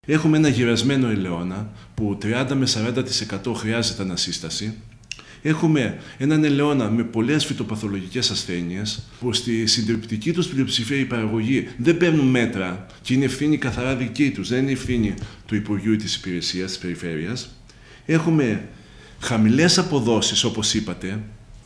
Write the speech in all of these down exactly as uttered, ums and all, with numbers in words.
Έχουμε ένα γυρασμένο ελαιόνα που τριάντα με σαράντα τοις εκατό χρειάζεται ανασύσταση. Έχουμε έναν ελαιόνα με πολλές φυτοπαθολογικές ασθένειες που στη συντριπτική τους πλειοψηφία η παραγωγή δεν παίρνουν μέτρα και είναι ευθύνη καθαρά δική τους, δεν είναι ευθύνη του Υπουργείου ή της Υπηρεσίας της Περιφέρειας. Έχουμε χαμηλές αποδόσεις, όπως είπατε,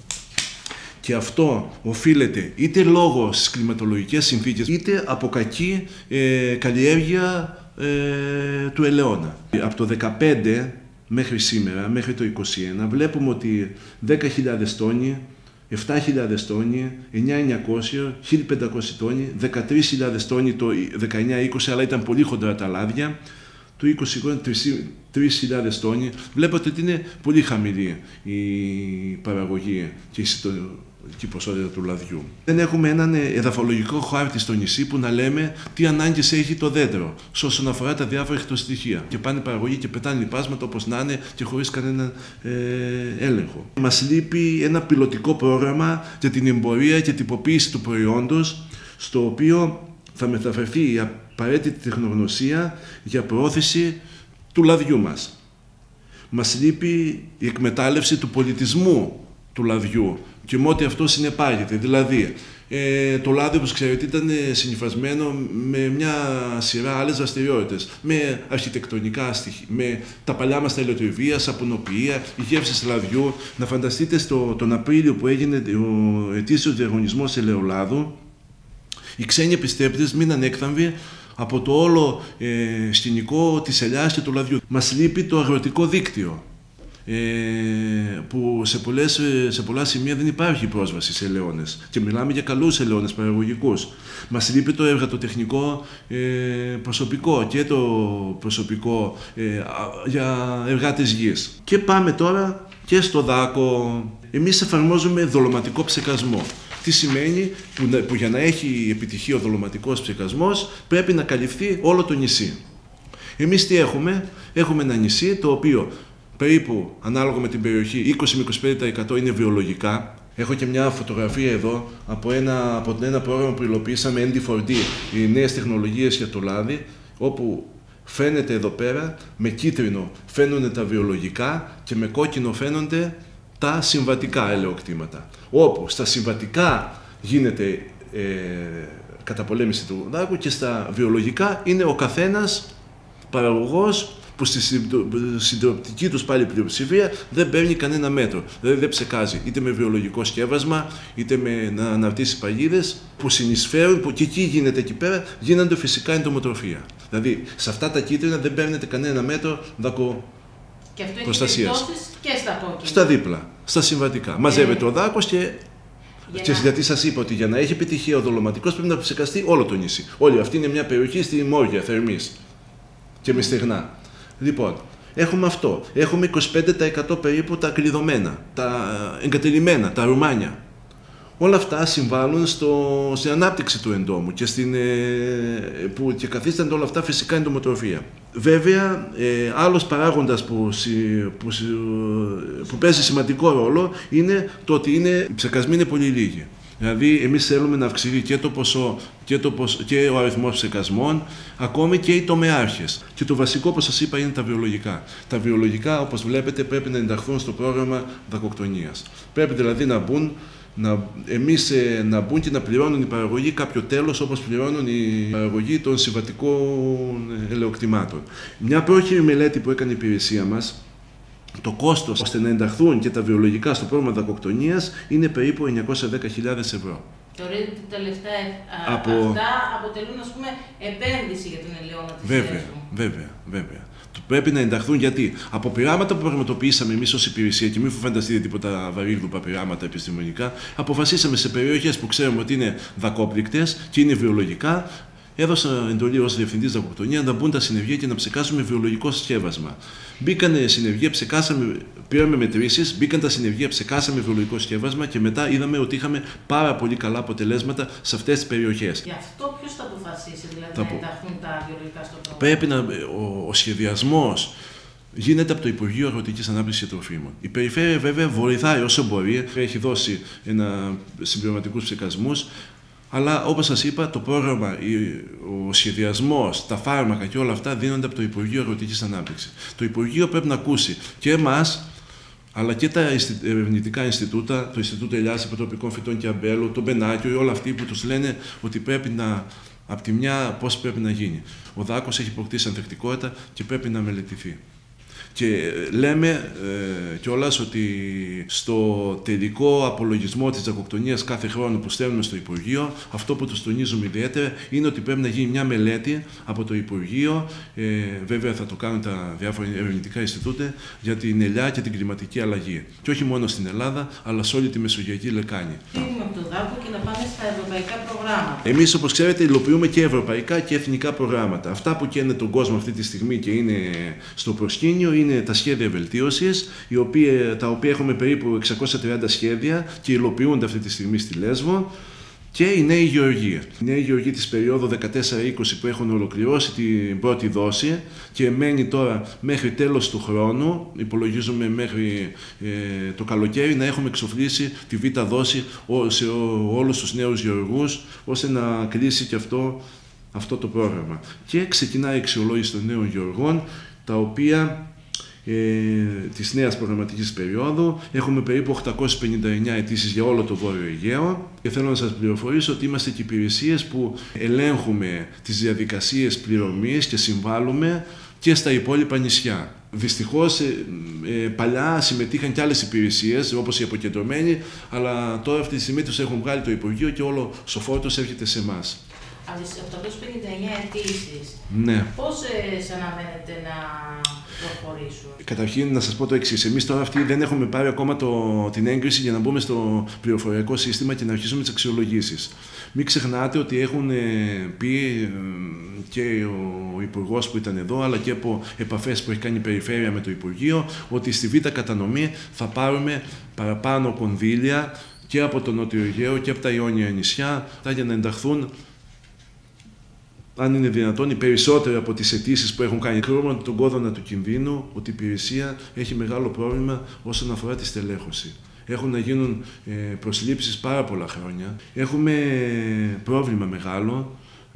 και αυτό οφείλεται είτε λόγω στις κλιματολογικές συνθήκες, είτε από κακή ε, καλλιέργεια ε, του ελαιόνα. Από το δεκαπέντε μέχρι σήμερα, μέχρι το είκοσι ένα, βλέπουμε ότι δέκα χιλιάδες τόνοι, επτά χιλιάδες τόνοι, εννιά χιλιάδες εννιακόσια, χίλια πεντακόσια τόνοι, δεκατρείς χιλιάδες τόνοι το δεκαεννιά είκοσι, αλλά ήταν πολύ χοντρά τα λάδια, το είκοσι τρεις χιλιάδες τόνοι. Βλέπετε ότι είναι πολύ χαμηλή η παραγωγή και η ποσότητα του λαδιού. Δεν έχουμε έναν εδαφολογικό χάρτη στο νησί που να λέμε τι ανάγκες έχει το δέντρο όσον αφορά τα διάφορα χτωστοιχεία. Και πάνε παραγωγή και πετάνε λιπάσματα όπως να είναι και χωρίς κανένα ε, έλεγχο. Μας λείπει ένα πιλωτικό πρόγραμμα για την εμπορία και τυποποίηση του προϊόντος, στο οποίο θα μεταφερθεί η απαραίτητη τεχνογνωσία για προώθηση του λαδιού μας. Μας λείπει η εκμετάλλευση του πολιτισμού του λαδιού και με ό,τι αυτό συνεπάγεται. Δηλαδή, ε, το λάδι, όπως ξέρετε, ήταν συνυφασμένο με μια σειρά άλλες δραστηριότητες, με αρχιτεκτονικά στοιχεία, με τα παλιά μας τα ηλεκτριβεία, σαπουνοποιία, οι γεύσεις λαδιού. Να φανταστείτε στο, τον Απρίλιο που έγινε ο ετήσιος διαγωνισμός ελαιολάδου, οι ξένοι επιστρέψεις μείναν έκθαμβοι από το όλο ε, σκηνικό της ελιάς και του λαδιού. Μας λείπει το αγροτικό δίκτυο, ε, που σε, πολλές, σε πολλά σημεία δεν υπάρχει πρόσβαση σε ελαιώνες. Και μιλάμε για καλούς ελαιώνες παραγωγικούς. Μας λείπει το εργατοτεχνικό ε, προσωπικό και το προσωπικό ε, για εργάτες γης. Και πάμε τώρα και στο δάκο. Εμείς εφαρμόζουμε δολωματικό ψεκασμό. Τι σημαίνει που, που για να έχει επιτυχία ο δολωματικός ψεκασμός πρέπει να καλυφθεί όλο το νησί. Εμείς τι έχουμε? Έχουμε ένα νησί το οποίο περίπου ανάλογα με την περιοχή είκοσι με είκοσι πέντε τοις εκατό είναι βιολογικά. Έχω και μια φωτογραφία εδώ από ένα, από ένα πρόγραμμα που υλοποιήσαμε, N D φορ D, οι νέες τεχνολογίες για το λάδι, όπου φαίνεται εδώ πέρα με κίτρινο φαίνονται τα βιολογικά και με κόκκινο φαίνονται τα συμβατικά ελαιοκτήματα. Όπου στα συμβατικά γίνεται ε, καταπολέμηση του δάκου και στα βιολογικά είναι ο καθένας παραγωγός που στη συντριπτική τους πάλι πλειοψηφία δεν παίρνει κανένα μέτρο. Δηλαδή δεν ψεκάζει είτε με βιολογικό σκεύασμα, είτε με να αναρτήσει παγίδες που συνεισφέρουν, που και εκεί γίνεται εκεί πέρα, γίνονται φυσικά εντομοτροφία. Δηλαδή σε αυτά τα κίτρινα δεν παίρνετε κανένα μέτρο δακο. Και αυτό έχει περιπτώσεις και στα κόκκινα. Στα δίπλα, στα συμβατικά. Ε... Μαζεύεται ο δάκος και. Για και να... γιατί σας είπα ότι για να έχει επιτυχία ο δολωματικός πρέπει να ψεκαστεί όλο το νησί. Όλη αυτή είναι μια περιοχή στη Μόρια, Θερμής και με στεγνά. Λοιπόν, έχουμε αυτό. Έχουμε είκοσι πέντε τοις εκατό περίπου τα κλειδωμένα, τα εγκατελειμμένα, τα ρουμάνια. Όλα αυτά συμβάλλουν στο, στην ανάπτυξη του εντόμου και, στην, ε, που, και καθίστανται όλα αυτά φυσικά εντομοτροφία. Βέβαια, ε, άλλος παράγοντας που, που, που παίζει σημαντικό ρόλο είναι το ότι είναι, οι ψεκασμοί είναι πολύ λίγοι. Δηλαδή, εμείς θέλουμε να αυξηθεί και το ποσό και, το ποσο, και ο αριθμός ψεκασμών, ακόμη και οι τομεάρχες. Και το βασικό, όπως σας είπα, είναι τα βιολογικά. Τα βιολογικά, όπως βλέπετε, πρέπει να ενταχθούν στο πρόγραμμα δακοκτονίας. Πρέπει δηλαδή να μπουν, να, εμείς, ε, να μπουν και να πληρώνουν οι παραγωγοί κάποιο τέλος, όπως πληρώνουν οι παραγωγοί των συμβατικών ελαιοκτημάτων. Μια πρόχειρη μελέτη που έκανε η υπηρεσία μας, το κόστος ώστε να ενταχθούν και τα βιολογικά στο πρόγραμμα δακοκτονίας είναι περίπου εννιακόσιες δέκα χιλιάδες ευρώ. Θεωρείτε ότι τα λεφτά από... αυτά αποτελούν, ας πούμε, επένδυση για τον ελαιόνα της βέβαια, βέβαια, βέβαια. Πρέπει να ενταχθούν γιατί από πειράματα που πραγματοποιήσαμε εμείς ως υπηρεσία, και μην φανταστείτε τίποτα βαρύγδουπα πειράματα επιστημονικά, αποφασίσαμε σε περιοχές που ξέρουμε ότι είναι δακόπληκτες και είναι βιολογικά. Έδωσα εντολή ως διευθυντής δακοκτονία να μπουν τα συνεργεία και να ψεκάσουμε βιολογικό σκεύασμα. Μπήκανε συνεργεία, ψεκάσαμε, πήραμε μετρήσεις, μπήκαν τα συνεργεία, ψεκάσαμε βιολογικό σκεύασμα και μετά είδαμε ότι είχαμε πάρα πολύ καλά αποτελέσματα σε αυτές τις περιοχές. Γι' αυτό ποιος θα αποφασίσει, δηλαδή, θα να ενταχθούν τα βιολογικά στο πρόγραμμα? Πρέπει να. Ο, ο σχεδιασμός γίνεται από το Υπουργείο Αγροτικής Ανάπτυξης και Τροφίμων. Η Περιφέρεια βέβαια βοηθάει όσο μπορεί, έχει δώσει ένα συμπληρωματικούς ψεκασμούς. Αλλά όπως σας είπα, το πρόγραμμα, ο σχεδιασμός, τα φάρμακα και όλα αυτά δίνονται από το Υπουργείο Αγροτικής Ανάπτυξης. Το Υπουργείο πρέπει να ακούσει και εμάς, αλλά και τα ερευνητικά Ινστιτούτα, το Ινστιτούτο Ελιάς Υποτροπικών Φυτών και Αμπέλου, το Μπενάκιο, όλα αυτοί που τους λένε ότι πρέπει να, από τη μια πώς πρέπει να γίνει. Ο δάκος έχει αποκτήσει ανθεκτικότητα και πρέπει να μελετηθεί. Και λέμε ε, κιόλας ότι στο τελικό απολογισμό της δακοκτονίας κάθε χρόνο που στέλνουμε στο Υπουργείο, αυτό που τους τονίζουμε ιδιαίτερα είναι ότι πρέπει να γίνει μια μελέτη από το Υπουργείο, ε, βέβαια θα το κάνουν τα διάφορα ερευνητικά Ινστιτούτα, για την ελιά και την κλιματική αλλαγή. Και όχι μόνο στην Ελλάδα, αλλά σε όλη τη Μεσογειακή Λεκάνη. Φύγουμε από το δάκο και να πάμε στα ευρωπαϊκά προγράμματα. Εμείς, όπως ξέρετε, υλοποιούμε και ευρωπαϊκά και εθνικά προγράμματα. Αυτά που καίνε τον κόσμο αυτή τη στιγμή και είναι στο προσκήνιο είναι τα σχέδια βελτίωσης, τα οποία έχουμε περίπου εξακόσια τριάντα σχέδια και υλοποιούνται αυτή τη στιγμή στη Λέσβο, και η Νέη Γεωργία. Η Νέη Γεωργία της περίοδου δεκατέσσερα είκοσι που έχουν ολοκληρώσει την πρώτη δόση και μένει τώρα μέχρι τέλος του χρόνου, υπολογίζουμε μέχρι ε, το καλοκαίρι, να έχουμε εξοφλήσει τη β' δόση σε όλους τους νέους γεωργούς, ώστε να κλείσει και αυτό, αυτό το πρόγραμμα. Και ξεκινάει η αξιολόγηση των νέων γεωργών, τα οποία Ε, της νέας προγραμματικής περίοδου. Έχουμε περίπου οκτακόσιες πενήντα εννέα αιτήσεις για όλο το Βόρειο Αιγαίο και θέλω να σας πληροφορήσω ότι είμαστε και υπηρεσίες που ελέγχουμε τις διαδικασίες πληρωμής και συμβάλλουμε και στα υπόλοιπα νησιά. Δυστυχώς, ε, ε, παλιά συμμετείχαν και άλλες υπηρεσίες, όπως οι αποκεντρωμένοι, αλλά τώρα αυτή τη στιγμή τους έχουν βγάλει το Υπουργείο και όλο ο φόρτος έρχεται σε εμάς. Από τις οκτακόσιες πενήντα εννέα αιτήσεις, ναι. πόσες αναμένετε να προχωρήσουν? Καταρχήν, να σας πω το εξής. Εμείς τώρα αυτοί δεν έχουμε πάρει ακόμα το, την έγκριση για να μπούμε στο πληροφοριακό σύστημα και να αρχίσουμε τις αξιολογήσεις. Μην ξεχνάτε ότι έχουν πει και ο Υπουργός που ήταν εδώ, αλλά και από επαφές που έχει κάνει η Περιφέρεια με το Υπουργείο, ότι στη β' κατανομή θα πάρουμε παραπάνω κονδύλια και από το Νότιο Αιγαίο και από τα Ιόνια νησιά, για να ενταχθούν, αν είναι δυνατόν, οι περισσότεροι από τις αιτήσεις που έχουν κάνει. Κρούμε τον κόδωνα του κινδύνου ότι η υπηρεσία έχει μεγάλο πρόβλημα όσον αφορά τη στελέχωση. Έχουν να γίνουν προσλήψεις πάρα πολλά χρόνια. Έχουμε πρόβλημα μεγάλο,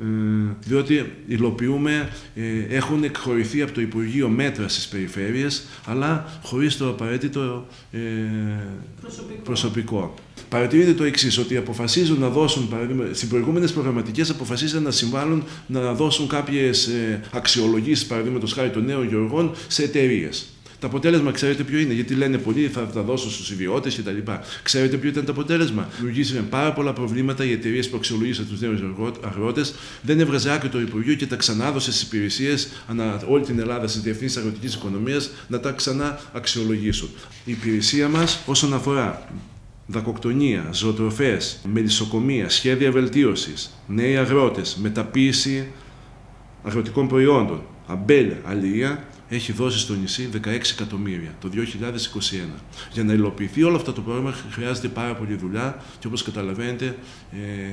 διότι υλοποιούμε, έχουν εκχωρηθεί από το Υπουργείο μέτρα στις περιφέρειες, αλλά χωρίς το απαραίτητο ε, προσωπικό. προσωπικό. Παρατηρείτε το εξής, ότι αποφασίζουν να δώσουν, στις προηγούμενες προγραμματικές αποφασίζουν να συμβάλλουν να δώσουν κάποιες αξιολογήσεις, παραδείγματος χάρη των νέων γεωργών, σε εταιρείες. Το αποτέλεσμα, ξέρετε ποιο είναι, γιατί λένε πολλοί θα τα δώσουν στους ιδιώτες κτλ. Ξέρετε ποιο ήταν το αποτέλεσμα? Δημιουργήσαν πάρα πολλά προβλήματα οι εταιρείες που αξιολογήσαν τους νέους αγρότες, δεν έβγαζε άκρη το Υπουργείο και τα ξανάδωσε στις υπηρεσίες ανά όλη την Ελλάδα, στις διευθύνσεις αγροτικής οικονομίας, να τα ξανά αξιολογήσουν. Η υπηρεσία μας, όσον αφορά δακοκτονία, ζωοτροφές, μελισσοκομεία, σχέδια βελτίωσης, νέοι αγρότες, μεταποίηση αγροτικών προϊόντων, αμπέλια, αλληλεία, έχει δώσει στο νησί δεκαέξι εκατομμύρια το δύο χιλιάδες είκοσι ένα. Για να υλοποιηθεί όλο αυτό το πρόγραμμα χρειάζεται πάρα πολλή δουλειά και όπως καταλαβαίνετε ε,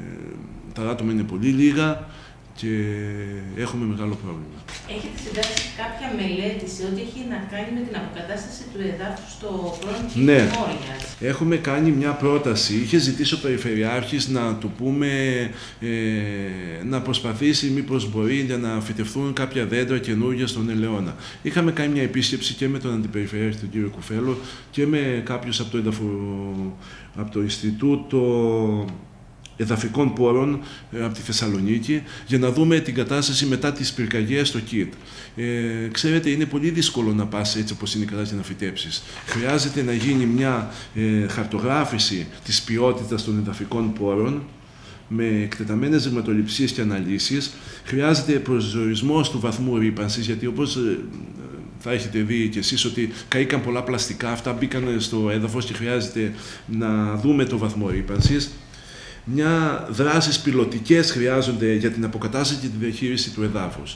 τα άτομα είναι πολύ λίγα και έχουμε μεγάλο πρόβλημα. Έχετε συντάξει κάποια μελέτη σε ό,τι έχει να κάνει με την αποκατάσταση του εδάφους στο πρώην Χειμώριας? Ναι, έχουμε κάνει μια πρόταση. Είχε ζητήσει ο Περιφερειάρχης να του πούμε ε, να προσπαθήσει μήπως μπορεί για να φυτευθούν κάποια δέντρα καινούργια στον Ελαιώνα. Είχαμε κάνει μια επίσκεψη και με τον Αντιπεριφερειάρχη, τον κύριο Κουφέλο, και με κάποιους από το, εδαφο, από το Ινστιτούτο Εδαφικών Πόρων από τη Θεσσαλονίκη, για να δούμε την κατάσταση μετά τις πυρκαγιές στο ΚΙΤ. Ε, ξέρετε, είναι πολύ δύσκολο να πας έτσι όπως είναι η κατάσταση να φυτέψεις. Χρειάζεται να γίνει μια ε, χαρτογράφηση της ποιότητας των εδαφικών πόρων, με εκτεταμένες δειγματοληψίες και αναλύσεις. Χρειάζεται προσδιορισμός του βαθμού ρύπανσης, γιατί όπως ε, θα έχετε δει κι εσείς ότι καήκαν πολλά πλαστικά, αυτά μπήκαν στο έδαφος και χρειάζεται να δούμε το βαθμό ρύπανσης. Μια δράσεις πιλωτικές χρειάζονται για την αποκατάσταση και τη διαχείριση του εδάφους.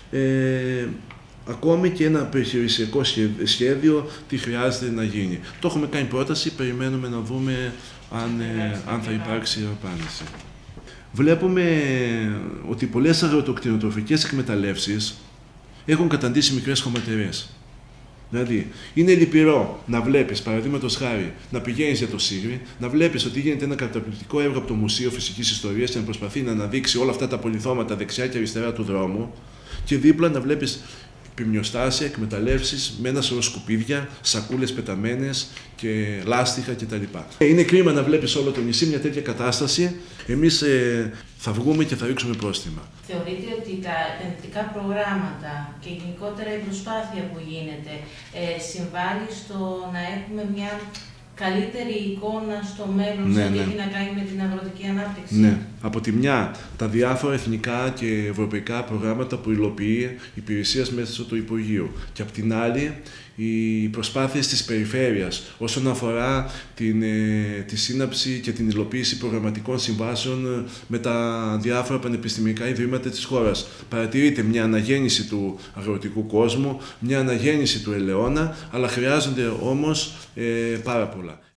Ε, ακόμη και ένα περιχειρησιακό σχέδιο τι χρειάζεται να γίνει. Το έχουμε κάνει πρόταση, περιμένουμε να δούμε αν, ε, αν θα υπάρξει απάντηση. Βλέπουμε ότι πολλές αγροτοκτηνοτροφικές εκμεταλλεύσεις έχουν καταντήσει μικρές χωματερές. Δηλαδή, είναι λυπηρό να βλέπεις, παραδείγματος χάρη, να πηγαίνεις για το Σίγρη, να βλέπεις ότι γίνεται ένα καταπληκτικό έργο από το Μουσείο Φυσικής Ιστορίας και να προσπαθεί να αναδείξει όλα αυτά τα πολυθώματα δεξιά και αριστερά του δρόμου, και δίπλα να βλέπεις πυμνιοστάσια, εκμεταλλεύσεις με ένα σωρό σκουπίδια, σακούλες πεταμένες και λάστιχα κτλ. Είναι κρίμα να βλέπεις όλο το νησί μια τέτοια κατάσταση. Εμείς ε, θα βγούμε και θα ρίξουμε πρόστιμα. Θεωρείτε ότι τα επενδυτικά προγράμματα και γενικότερα η προσπάθεια που γίνεται ε, συμβάλλει στο να έχουμε μια καλύτερη εικόνα στο μέλλον, ναι, σε ό,τι ναι. έχει να κάνει με την αγροτική ανάπτυξη? Ναι. Από τη μια, τα διάφορα εθνικά και ευρωπαϊκά προγράμματα που υλοποιεί η υπηρεσία μέσω του Υπουργείου. Και από την άλλη, οι προσπάθειες της περιφέρειας όσον αφορά την, ε, τη σύναψη και την υλοποίηση προγραμματικών συμβάσεων με τα διάφορα πανεπιστημιακά ιδρύματα της χώρας. Παρατηρείται μια αναγέννηση του αγροτικού κόσμου, μια αναγέννηση του ελαιώνα, αλλά χρειάζονται όμως ε, πάρα πολλά.